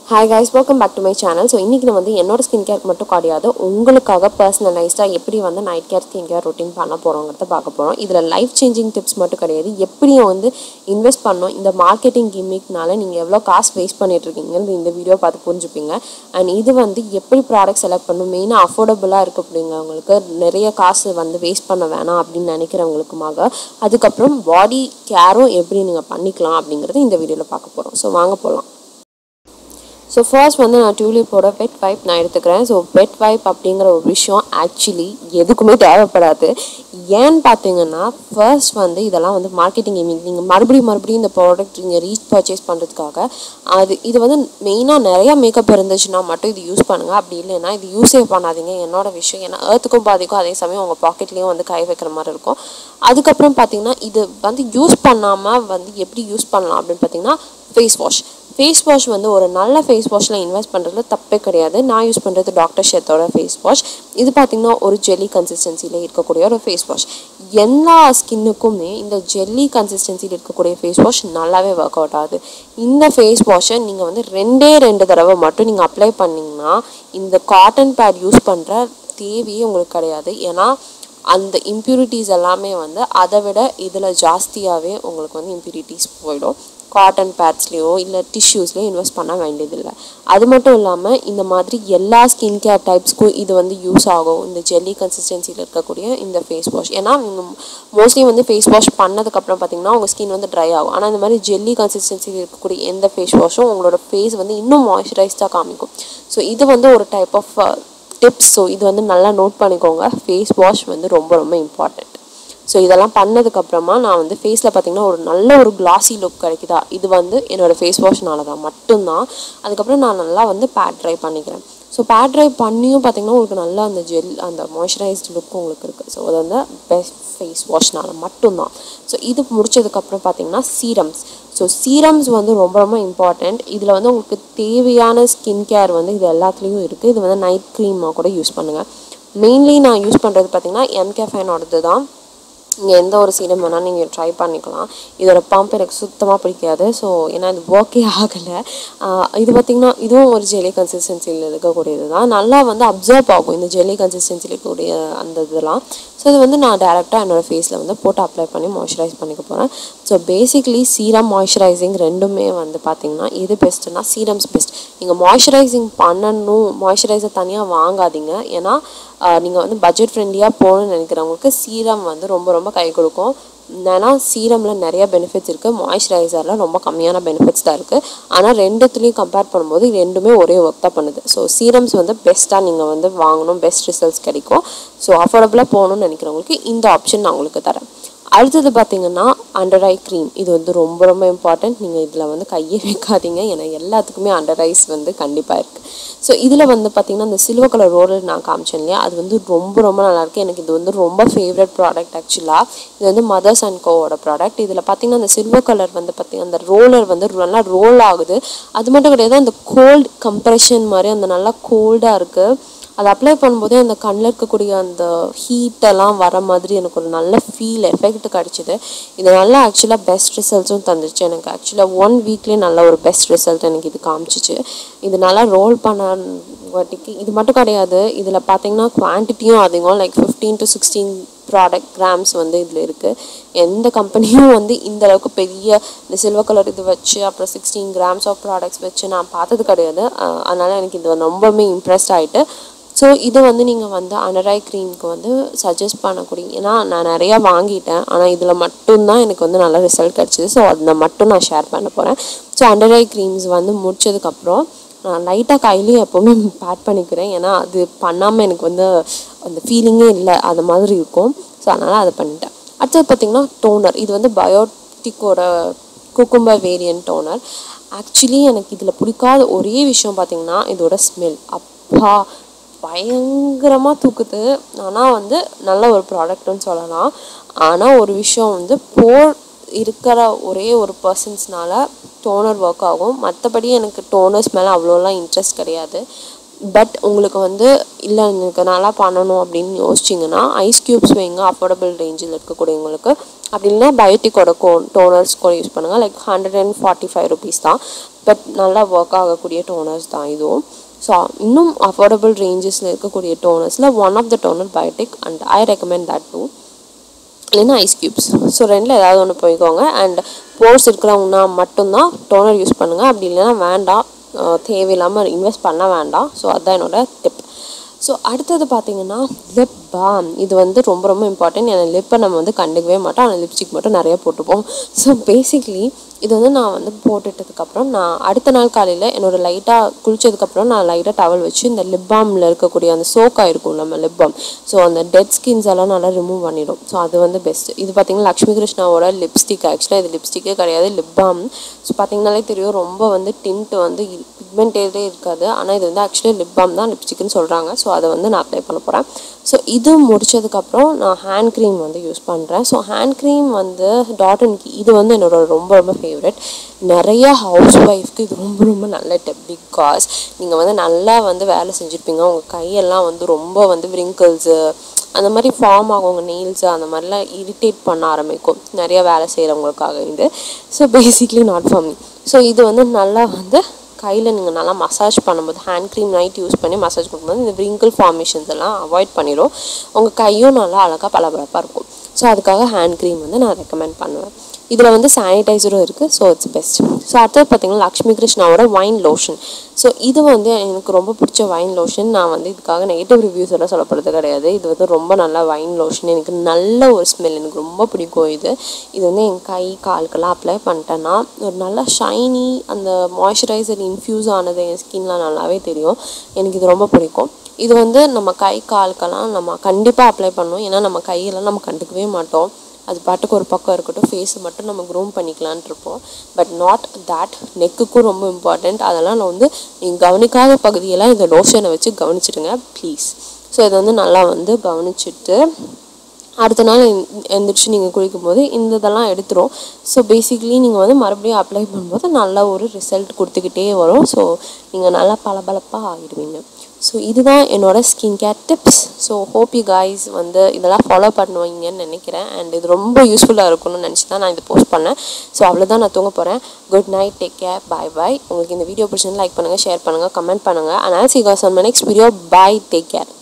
Hi guys, welcome back to my channel. So இன்னைக்கு நான் வந்து என்னோட ஸ்கின் கேர் மட்டும் கிடையாது, உங்களுக்காக பர்சனலைஸ்டா எப்படி வந்து night care skin care routine பண்ண போறோம்ங்கறத பார்க்க போறோம். இதுல லைஃப் சேஞ்சிங் டிப்ஸ் மட்டும் கிடையாது, எப்படி வந்து இன்வெஸ்ட் பண்ணனும், இந்த மார்க்கெட்டிங் கிமிக்னால நீங்க எவ்வளவு காசு வேஸ்ட் பண்ணிட்டு இருக்கீங்கன்னு இந்த வீடியோ பார்த்து புரிஞ்சுப்பீங்க. அண்ட் இது வந்து எப்படி ப்ராடக்ட் செலக்ட் பண்ணனும், மெயினா அஃபோர்டபுளா இருக்கு அப்படிங்கறவங்களுக்கு, நிறைய காசு வந்து வேஸ்ட் பண்ண வேணாம் அப்படின்னு நினைக்கிறவங்களுக்குமாக, அதுக்கப்புறம் பாடி கேரும் எப்படி நீங்க பண்ணிக்கலாம் அப்படிங்கறத இந்த வீடியோல பார்க்க போறோம். ஸோ வாங்க போலாம். ஸோ ஃபர்ஸ்ட் வந்து நான் டியூலிப்போட பெட் வைப் நான் எடுத்துக்கிறேன். ஸோ பெட் வைப் அப்படிங்கிற ஒரு விஷயம் ஆக்சுவலி எதுக்குமே தேவைப்படாது. ஏன்னு பார்த்தீங்கன்னா, ஃபர்ஸ்ட் வந்து இதெல்லாம் வந்து மார்க்கெட்டிங் கிமிக். நீங்கள் மறுபடியும் இந்த ப்ராடக்ட் நீங்கள் பர்ச்சேஸ் பண்ணுறதுக்காக இது வந்து மெயினாக நிறையா மேக்கப் இருந்துச்சுன்னா மட்டும் இது யூஸ் பண்ணுங்கள். அப்படி இல்லைன்னா இது யூஸே பண்ணாதீங்க, என்னோட விஷயம். ஏன்னா ஏர்த்துக்கும் பாதிக்கும், அதே சமயம் உங்கள் பாக்கெட்லேயும் வந்து கை வைக்கிற மாதிரி இருக்கும். அதுக்கப்புறம் பார்த்தீங்கன்னா, இது வந்து யூஸ் பண்ணாமல் வந்து எப்படி யூஸ் பண்ணலாம் அப்படின்னு பார்த்தீங்கன்னா, ஃபேஸ் வாஷ் வந்து ஒரு நல்ல ஃபேஸ் வாஷில் இன்வெஸ்ட் பண்ணுறதுல தப்பே கிடையாது. நான் யூஸ் பண்ணுறது டாக்டர் ஷெத்தோட ஃபேஸ் வாஷ். இது பார்த்திங்கன்னா ஒரு ஜெல்லி கன்சிஸ்டன்சியில் இருக்கக்கூடிய ஒரு ஃபேஸ் வாஷ். எல்லா ஸ்கின்னுக்குமே இந்த ஜெல்லி கன்சிஸ்டன்சியில் இருக்கக்கூடிய ஃபேஸ் வாஷ் நல்லாவே ஒர்க் அவுட் ஆகுது. இந்த ஃபேஸ் வாஷை நீங்கள் வந்து ரெண்டு தடவை மட்டும் நீங்கள் அப்ளை பண்ணிங்கன்னா இந்த காட்டன் பேட் யூஸ் பண்ணுற தேவையே உங்களுக்கு கிடையாது. ஏன்னா அந்த இம்ப்யூரிட்டிஸ் எல்லாமே வந்து அதை விட இதில் ஜாஸ்தியாகவே உங்களுக்கு வந்து இம்ப்யூரிட்டிஸ் போயிடும். காட்டன் பேட்ஸ்லேயோ இல்லை டிஷ்யூஸ்லேயோ இன்வெஸ்ட் பண்ண வேண்டியதில்லை. அது மட்டும் இல்லாமல் இந்த மாதிரி எல்லா ஸ்கின் கேர் டைப்ஸ்க்கும் இது வந்து யூஸ் ஆகும், இந்த ஜெல்லி கன்சிஸ்டன்சியில் இருக்கக்கூடிய இந்த ஃபேஸ் வாஷ். ஏன்னா நீங்கள் மோஸ்ட்லி வந்து ஃபேஸ் வாஷ் பண்ணதுக்கப்புறம் பார்த்தீங்கன்னா உங்கள் ஸ்கின் வந்து ட்ரை ஆகும். ஆனால் இந்த மாதிரி ஜெல்லி கன்சிஸ்டன்சியில் இருக்கக்கூடிய எந்த ஃபேஸ் வாஷும் உங்களோட ஃபேஸ் வந்து இன்னும் மாய்ஸ்சரைஸ்டாக காமிக்கும். ஸோ இது வந்து ஒரு டைப் ஆஃப் டிப்ஸ். ஸோ இது வந்து நல்லா நோட் பண்ணிக்கோங்க. ஃபேஸ் வாஷ் வந்து ரொம்ப இம்பார்ட்டண்ட். ஸோ இதெல்லாம் பண்ணதுக்கப்புறமா நான் வந்து ஃபேஸில் பார்த்திங்கன்னா ஒரு நல்ல ஒரு கிளாஸி லுக் கிடைக்குதா, இது வந்து என்னோடய ஃபேஸ் வாஷ்னால தான் மட்டும்தான். அதுக்கப்புறம் நான் நல்லா வந்து பேட் ட்ரை பண்ணிக்கிறேன். ஸோ பேட் ட்ரை பண்ணியும் பார்த்திங்கன்னா உங்களுக்கு நல்லா அந்த மாய்ஸ்சரைஸ்டு லுக்கும் உங்களுக்கு இருக்குது. ஸோ அது வந்து பெஸ்ட் ஃபேஸ் வாஷ்னால மட்டும்தான். ஸோ இது முடிச்சதுக்கப்புறம் பார்த்திங்கன்னா சீரம்ஸ் வந்து ரொம்ப இம்பார்ட்டண்ட். இதில் வந்து உங்களுக்கு தேவையான ஸ்கின் கேர் வந்து இது எல்லாத்துலேயும் இருக்குது. இது வந்து நைட் க்ரீமாக கூட யூஸ் பண்ணுங்கள். மெயின்லி நான் யூஸ் பண்ணுறது பார்த்திங்கன்னா MK-Fineோடது தான். நீங்கள் எந்த ஒரு சீரம் வேணால் நீங்கள் ட்ரை பண்ணிக்கலாம். இதோட பம்ப் எனக்கு சுத்தமாக பிடிக்காது. ஸோ ஏன்னா இது ஒர்க்கே ஆகலை. இது பார்த்திங்கன்னா இதுவும் ஒரு ஜெல்லி கன்சிஸ்டன்சியில் இருக்கக்கூடியது தான். நல்லா வந்து அப்சர்வ் ஆகும் இந்த ஜெல்லி கன்சிஸ்டன்சியில் இருக்கக்கூடிய அந்த இதெல்லாம். ஸோ இது வந்து நான் டேரெக்டாக என்னோடய ஃபேஸில் வந்து போட்டு அப்ளை பண்ணி மாய்ஸ்சரைஸ் பண்ணிக்க போகிறேன். ஸோ பேசிக்லி சீரம் மாய்ஸ்சரைசிங் ரெண்டுமே வந்து பார்த்திங்கன்னா எது பெஸ்ட்டுன்னா சீரம்ஸ் பெஸ்ட். நீங்கள் மாய்ஸ்சரைசிங் பண்ணணும், மாய்ஸ்சரைசர் தனியாக வாங்காதீங்க. ஏன்னா நீங்கள் வந்து பட்ஜெட் ஃப்ரெண்ட்லியாக போகணுன்னு நினைக்கிறவங்களுக்கு சீரம் வந்து ரொம்ப கை கொடுக்கும். ஏன்னா சீரமில் நிறைய பெனிஃபிட்ஸ் இருக்குது, மாய்ஸ்சரைசரில் ரொம்ப கம்மியான பெனிஃபிட்ஸ் தான் இருக்குது. ஆனால் ரெண்டுத்துலேயும் கம்பேர் பண்ணும்போது ரெண்டுமே ஒரே ஒர்க் தான் பண்ணுது. ஸோ சீரம்ஸ் வந்து பெஸ்ட்டாக நீங்கள் வந்து வாங்கணும், பெஸ்ட் ரிசல்ட்ஸ் கிடைக்கும். ஸோ அஃபோர்டபுளாக போகணுன்னு நினைக்கிறவங்களுக்கு இந்த ஆப்ஷன் நான் உங்களுக்கு தரேன். அடுத்தது பார்த்திங்கன்னா அண்டர் ஐ க்ரீம். இது வந்து ரொம்ப இம்பார்ட்டண்ட். நீங்கள் இதில் வந்து கையே வைக்காதீங்க, ஏன்னா எல்லாத்துக்குமே அண்டர் ஐஸ் வந்து கண்டிப்பாக இருக்குது. ஸோ இதில் வந்து பார்த்திங்கன்னா இந்த சில்வர் கலர் ரோலர் நான் காமிச்சேன் இல்லையா, அது வந்து ரொம்ப நல்லாயிருக்கு. எனக்கு இது வந்து ரொம்ப ஃபேவரட் ப்ராடக்ட் ஆக்சுவலாக. இது வந்து மதர்ஸ் அண்ட் கோவோட ப்ராடக்ட். இதில் பார்த்திங்கன்னா அந்த சில்வர் கலர் வந்து பார்த்திங்கன்னா அந்த ரோலர் வந்து நல்லா ரோல் ஆகுது. அது மட்டும் கிடையாது, அந்த கோல்டு கம்ப்ரெஷன் மாதிரி அந்த நல்லா கோல்டாக இருக்குது. அதை அப்ளை பண்ணும்போதே அந்த கண்ணில் இருக்கக்கூடிய அந்த ஹீட்டெல்லாம் வர மாதிரி எனக்கு ஒரு நல்ல எஃபெக்ட் கிடச்சிது. இது நல்லா ஆக்சுவலாக பெஸ்ட் ரிசல்ட்ஸும் தந்துச்சு எனக்கு. ஆக்சுவலாக 1 வீக்லேயே நல்ல ஒரு பெஸ்ட் ரிசல்ட் எனக்கு இது காமிச்சிச்சு. இது நல்லா ரோல் பண்ண வாட்டிக்கு இது மட்டும் கிடையாது, இதில் பார்த்திங்கன்னா குவான்டிட்டியும் அதிகம். லைக் 15 to 16 ப்ராடக்ட் கிராம்ஸ் வந்து இதில் இருக்குது. எந்த கம்பெனியும் வந்து இந்த அளவுக்கு பெரிய இந்த சில்வர் கலர் இது வச்சு அப்புறம் 16 grams ஆஃப் ப்ராடக்ட்ஸ் வச்சு நான் பார்த்தது கிடையாது. அதனால் எனக்கு இது ரொம்பவுமே இம்ப்ரெஸ்ட் ஆகிட்டு. ஸோ இது வந்து நீங்கள் வந்து அண்டர் ஐ க்ரீமுக்கு வந்து சஜஸ்ட் பண்ணக்கூடிய, ஏன்னா நான் நிறையா வாங்கிட்டேன், ஆனால் இதில் மட்டும்தான் எனக்கு வந்து நல்ல ரிசல்ட் கிடச்சிது. ஸோ அதை மட்டும் நான் ஷேர் பண்ண போகிறேன். ஸோ அண்டர் ஐ க்ரீம்ஸ் வந்து முடிச்சதுக்கப்புறம் நான் லைட்டாக கையிலையும் எப்போவுமே பேட் பண்ணிக்கிறேன். ஏன்னா அது பண்ணாமல் எனக்கு வந்து அந்த ஃபீலிங்கே இல்லை, அது மாதிரி இருக்கும். ஸோ அதனால் அதை பண்ணிட்டேன். அடுத்தது பார்த்திங்கன்னா டோனர். இது வந்து பயோட்டிக்கோட குக்கும்பர் வேரியன்ட் டோனர். ஆக்சுவலி எனக்கு இதில் பிடிக்காத ஒரே விஷயம் பார்த்திங்கன்னா இதோட ஸ்மெல். அப்பா பயங்கரமாக தூக்குது. ஆனால் வந்து நல்ல ஒரு ப்ராடக்ட்னு சொல்லலாம். ஆனால் ஒரு விஷயம் வந்து போர் இருக்கிற ஒரே ஒரு பர்சன்ஸ்னால டோனர் ஒர்க் ஆகும். மற்றபடி எனக்கு டோனர்ஸ் மேலே அவ்வளோலாம் இன்ட்ரெஸ்ட் கிடையாது. பட் உங்களுக்கு வந்து இல்லை எனக்கு நல்லா பண்ணணும் அப்படின்னு யோசிச்சிங்கன்னா ஐஸ் க்யூப்ஸ் வைங்க, அஃபோர்டபுள் ரேஞ்சில் இருக்கக்கூடியவங்களுக்கு. அப்படி இல்லைன்னா பயோட்டிக்கோட டோனர்ஸ் கூட யூஸ் பண்ணுங்கள். லைக் 145 rupees தான். பட் நல்லா ஒர்க் ஆகக்கூடிய டோனர்ஸ் தான் இதுவும். ஸோ இன்னும் அஃபோர்டபுள் ரேஞ்சஸில் இருக்கக்கூடிய டோனர்ஸில் one of the toner Biotique and I recommend that too. இல்லைன்னா ஐஸ் க்யூப்ஸ். ஸோ ரெண்டில் ஏதாவது ஒன்று போய்க்கோங்க. அண்ட் போர்ஸ் இருக்கிறவங்கன்னா மட்டும்தான் டோனர் யூஸ் பண்ணுங்கள். அப்படி இல்லைன்னா வேண்டாம், தேவையில்லாமல் இன்வெஸ்ட் பண்ண வேண்டாம். ஸோ அதுதான் என்னோடய டிப். ஸோ அடுத்தது பார்த்தீங்கன்னா லிப் பாம். இது வந்து ரொம்ப ரொம்ப இம்பார்ட்டன்ட். ஏன்னா லிப்பை நம்ம வந்து கண்டுக்கவே மாட்டோம், ஆனால் லிப்ஸ்டிக் மட்டும் நிறைய போட்டுப்போம். ஸோ பேசிக்லி இது வந்து நான் வந்து போட்டுட்டதுக்கப்புறம் நான் அடுத்த நாள் காலையில் என்னோடய லைட்டாக குளித்ததுக்கப்புறம் நான் லைட்டாக டவல் வச்சு இந்த லிப் பாமில் இருக்கக்கூடிய அந்த சோக்காக இருக்கும் நம்ம லிப் பாம், ஸோ அந்த டெட் ஸ்கின்ஸ் எல்லாம் நல்லா ரிமூவ் பண்ணிடும். ஸோ அது வந்து பெஸ்ட்டு. இது பார்த்திங்கன்னா லக்ஷ்மி கிருஷ்ணாவோட லிப்ஸ்டிக். ஆக்சுவலாக இது லிப்ஸ்டிக்கே கிடையாது, லிப் பாம். ஸோ பார்த்திங்கனாலே தெரியும், ரொம்ப வந்து டிண்ட் வந்து பிக்மெண்டேட்டே இருக்காது. ஆனால் இது வந்து ஆக்சுவலி லிப் பாம் தான், லிப்ஸ்டிக்னு சொல்கிறாங்க. ஸோ அதை வந்து நான் அப்ளை பண்ண போகிறேன். ஸோ இது முடித்ததுக்கப்புறம் நான் ஹேண்ட் க்ரீம் வந்து யூஸ் பண்ணுறேன். ஸோ ஹேண்ட் க்ரீம் வந்து டாட் அண்ட் கீ. இது வந்து என்னோட ரொம்ப ரொம்ப ஃபேவரட். நிறைய ஹவுஸ் ஒய்ஃப்க்கு இது ரொம்ப ரொம்ப நல்ல டிப். பிகாஸ் நீங்கள் வந்து நல்லா வந்து வேலை செஞ்சுருப்பீங்க, உங்கள் கையெல்லாம் வந்து ரொம்ப வந்து விரிங்கிள்ஸு அந்த மாதிரி ஃபார்ம் ஆகும், உங்கள் நெயில்ஸு அந்த மாதிரிலாம் இரிட்டேட் பண்ண ஆரம்பிக்கும் நிறைய வேலை செய்கிறவங்களுக்காக இது. So basically not for me. So இது வந்து நல்லா வந்து கையில் நீங்கள் நல்லா மசாஜ் பண்ணும்போது, ஹேண்ட் க்ரீம் நைட் யூஸ் பண்ணி மசாஜ் பண்ணும்போது இந்த விரிங்கிள் ஃபார்மேஷன்ஸ் எல்லாம் அவாய்ட் பண்ணிடும். உங்கள் கையும் நல்லா அழகாக பளபளப்பாக இருக்கும். ஸோ அதுக்காக ஹேண்ட் க்ரீம் வந்து நான் ரெக்கமெண்ட் பண்ணுவேன். இதில் வந்து சானிடைசரும் இருக்குது. So it's best. ஸோ அடுத்தது பார்த்திங்கன்னா லக்ஷ்மி கிருஷ்ணாவோட வைன் லோஷன். ஸோ இது வந்து எனக்கு ரொம்ப பிடிச்ச வைன் லோஷன். நான் வந்து இதுக்காக நெகட்டிவ் ரிவ்யூஸ் எல்லாம் சொல்லப்படுறது கிடையாது. இது வந்து ரொம்ப நல்ல வைன் லோஷன். எனக்கு நல்ல ஒரு ஸ்மெல், எனக்கு ரொம்ப பிடிக்கும் இது. இது வந்து என் கை காலுக்கெல்லாம் அப்ளை பண்ணிட்டேன்னா ஒரு நல்லா ஷைனி, அந்த மாய்ஸ்சரைசர் இன்ஃப்யூஸ் ஆனது என் ஸ்கின்லாம் நல்லாவே தெரியும். எனக்கு இது ரொம்ப பிடிக்கும். இது வந்து நம்ம கை காலுக்கெல்லாம் நம்ம கண்டிப்பாக அப்ளை பண்ணணும். ஏன்னா நம்ம கையெல்லாம் நம்ம கண்டுக்கவே மாட்டோம், அது பாட்டுக்கு ஒரு பக்கம் இருக்கட்டும், ஃபேஸை மட்டும் நம்ம க்ரூம் பண்ணிக்கலான் இருப்போம். But not that. நெக்குக்கும் ரொம்ப இம்பார்ட்டண்ட். அதெல்லாம் நான் வந்து நீங்கள் கவனிக்காத பகுதியெல்லாம் இந்த லோஷனை வச்சு கவனிச்சிடுங்க ப்ளீஸ். ஸோ இதை வந்து நல்லா வந்து கவனிச்சுட்டு அடுத்த நாள் எழுந்திரிச்சு நீங்கள் குளிக்கும் போது இந்த இதெல்லாம் எடுத்துரும். ஸோ பேசிக்லி நீங்கள் வந்து மறுபடியும் அப்ளை பண்ணும்போது நல்ல ஒரு ரிசல்ட் கொடுத்துக்கிட்டே வரும். ஸோ நீங்கள் நல்லா பளபளப்பாக ஆகிடுவீங்க. ஸோ இதுதான் என்னோடய skin care tips. So hope you guys வந்து இதெல்லாம் ஃபாலோ பண்ணுவீங்கன்னு நினைக்கிறேன். அண்ட் இது ரொம்ப யூஸ்ஃபுல்லாக இருக்கும்னு நினச்சி தான் நான் இதை போஸ்ட் பண்ணேன். ஸோ அவ்வளோதான், நான் தூங்க போகிறேன். Good night, take care, bye bye. உங்களுக்கு இந்த வீடியோ பிடிச்சிருந்து லைக் பண்ணுங்கள், ஷேர் பண்ணுங்கள், கமெண்ட் பண்ணுங்கள். And I'll see you guys on my next video. Bye, take care.